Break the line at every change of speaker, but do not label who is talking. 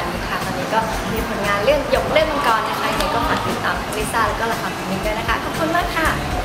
นี้ค่ะตอนนี้ก็มีผลงานเรื่องหยกเล่นมังกรนะคะยังไงก็ฝากติดตามลิซ่าแล้วก็ละครของมิกด้วยนะคะขอบคุณมากค่ะ